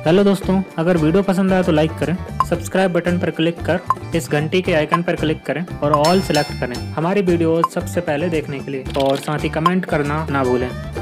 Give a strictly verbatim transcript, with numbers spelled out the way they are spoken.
Hello दोस्तों, अगर video पसंद आया तो लाइक करें, सब्सक्राइब बटन पर क्लिक कर इस घंटी के आइकन पर क्लिक करें और ऑल सिलेक्ट करें हमारी वीडियोस सबसे पहले देखने के लिए, और साथ ही कमेंट करना ना भूलें।